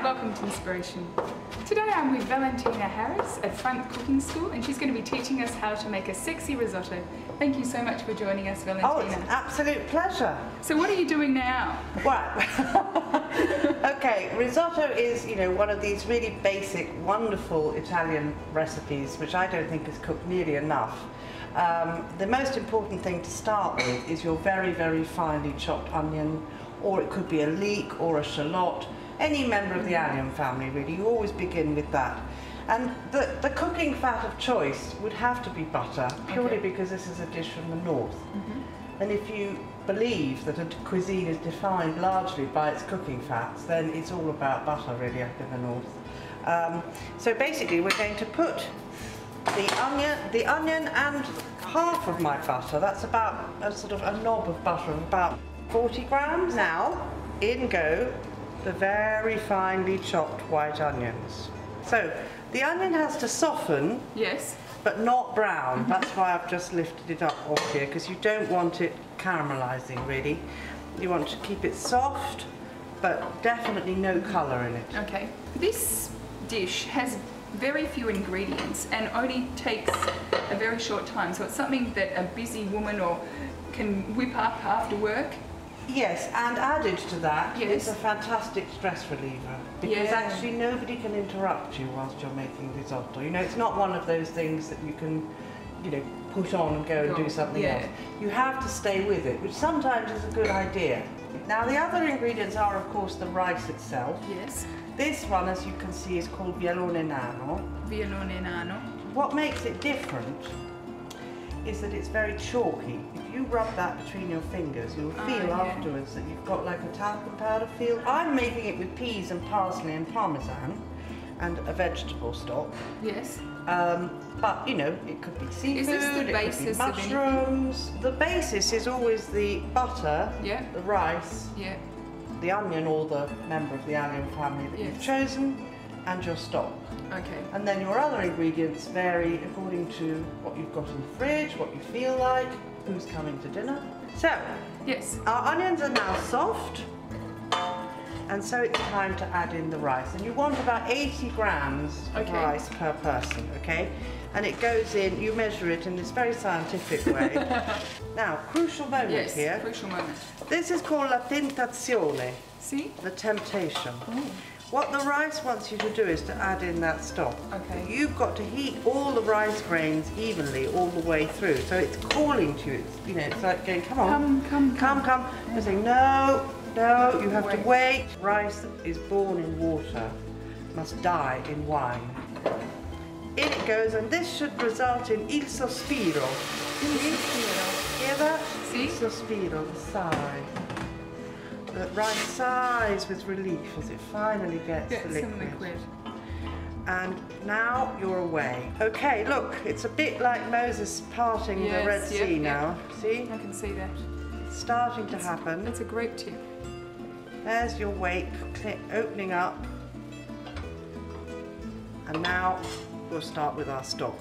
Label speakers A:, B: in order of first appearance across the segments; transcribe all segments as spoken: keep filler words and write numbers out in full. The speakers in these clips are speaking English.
A: welcome to Inspiration. Today I'm with Valentina Harris at Front Cooking School and she's going to be teaching us how to make a sexy risotto. Thank you so much for joining us, Valentina.
B: Oh, it's an absolute pleasure.
A: So what are you doing now?
B: Well, okay, risotto is, you know, one of these really basic, wonderful Italian recipes which I don't think is cooked nearly enough. Um, the most important thing to start with is your very, very finely chopped onion, or it could be a leek or a shallot, any member of the allium family really. You always begin with that. And the, the cooking fat of choice would have to be butter, purely okay. because this is a dish from the north. Mm-hmm. And if you believe that a cuisine is defined largely by its cooking fats, then it's all about butter really up in the north. Um, so basically we're going to put the onion, the onion and half of my butter, that's about a sort of a knob of butter of about forty grams. Now, in go the very finely chopped white onions. So, the onion has to soften,
A: yes,
B: but not brown. Mm-hmm. That's why I've just lifted it up off here, because you don't want it caramelizing really. You want to keep it soft, but definitely no colour in it.
A: Okay. This dish has very few ingredients and only takes a very short time, so it's something that a busy woman or can whip up after work.
B: Yes, and added to that,
A: yes.
B: it's a fantastic stress reliever, because
A: yeah.
B: actually nobody can interrupt you whilst you're making risotto. You know, it's not one of those things that you can, you know, put on and go and do something
A: yeah.
B: else. You have to stay with it, which sometimes is a good idea. Now, the other ingredients are, of course, the rice itself.
A: Yes.
B: This one, as you can see, is called vialone nano.
A: Vialone nano.
B: What makes it different is that it's very chalky. If you rub that between your fingers, you'll feel
A: oh, yeah.
B: afterwards that you've got like a talcum powder feel. I'm making it with peas and parsley and parmesan and a vegetable stock.
A: Yes.
B: Um, but, you know, it could be seafood,
A: is this the
B: it
A: basis
B: could be mushrooms.
A: Of
B: the basis is always the butter,
A: yeah.
B: the rice,
A: yeah.
B: the onion or the member of the allium family that yes. you've chosen, and your stock.
A: Okay.
B: And then your other ingredients vary according to what you've got in the fridge, what you feel like, who's coming to dinner. So,
A: yes.
B: our onions are now soft, and so it's time to add in the rice. And you want about eighty grams of
A: okay.
B: rice per person, okay? And it goes in, you measure it in this very scientific way. Now, crucial moment
A: yes,
B: here.
A: crucial moment.
B: This is called la tentazione.
A: See?
B: The temptation.
A: Oh.
B: What the rice wants you to do is to add in that stock.
A: Okay.
B: You've got to heat all the rice grains evenly all the way through. So it's calling to you. It's, you know, it's like going, come on.
A: Come, come,
B: come. Come, come. You're saying, no, no, you have
A: wait.
B: to wait. Rice that is born in water must die in wine. In it goes, and this should result in il sospiro.
A: Il sospiro.
B: Hear that?
A: See?
B: Il sospiro, the sigh. The rice sighs with relief as it finally gets
A: Get
B: the liquid.
A: some liquid.
B: And now you're away. Okay, look, it's a bit like Moses parting
A: yes,
B: the Red
A: yep,
B: Sea
A: yep.
B: now. See?
A: I can see that.
B: It's starting to
A: it's,
B: happen.
A: It's a great tip.
B: There's your wake opening up. And now we'll start with our stock.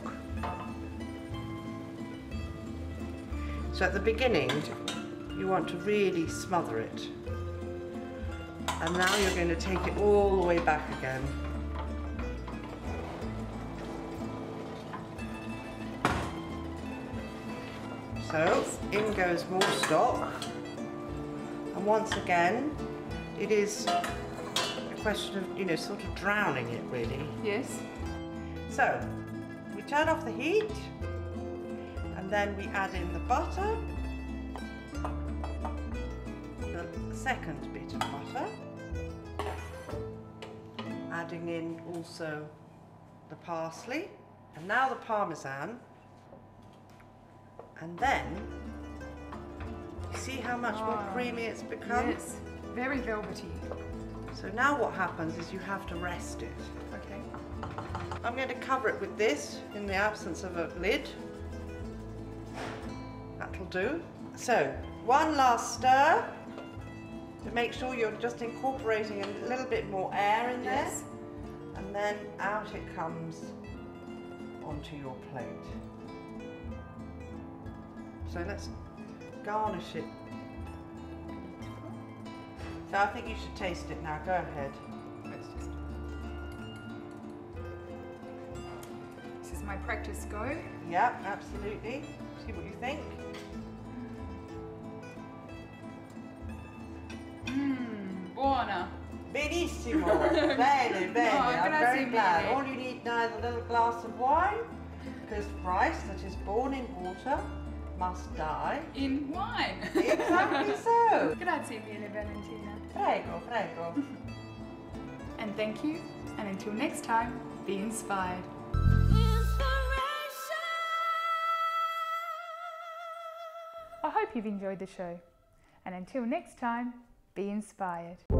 B: So at the beginning, you want to really smother it. And now you're going to take it all the way back again. So, in goes more stock. And once again, it is a question of, you know, sort of drowning it really.
A: Yes.
B: So, we turn off the heat, and then we add in the butter, the second bit of butter, adding in also the parsley, and now the parmesan, and then you see how much oh, more creamy it's become?
A: Yes, very velvety.
B: So now what happens is you have to rest it.
A: Okay.
B: I'm going to cover it with this in the absence of a lid. That'll do. So, one last stir to make sure you're just incorporating a little bit more air in there.
A: Yes.
B: And then out it comes onto your plate. So let's garnish it. So I think you should taste it now. Go ahead.
A: Let's just my practice go.
B: Yep, absolutely. See what you think.
A: Mmm, buona.
B: Benissimo. Bene, bene.
A: No,
B: I'm
A: grazie
B: very glad.
A: mille.
B: All you need now is a little glass of wine, because rice that is born in water must die.
A: In wine.
B: Exactly so.
A: Grazie mille, Valentina.
B: Prego, prego.
A: And thank you, and until next time, be inspired. I hope you've enjoyed the show, and until next time, be inspired.